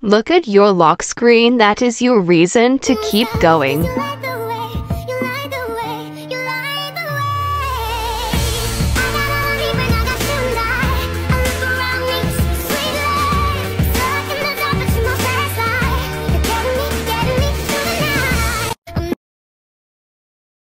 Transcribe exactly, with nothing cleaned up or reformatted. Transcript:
Look at your lock screen. That is your reason to keep going.